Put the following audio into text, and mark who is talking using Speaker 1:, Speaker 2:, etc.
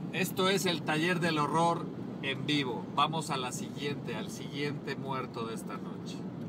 Speaker 1: Esto es el taller del horror en vivo. Vamos a al siguiente muerto de esta noche.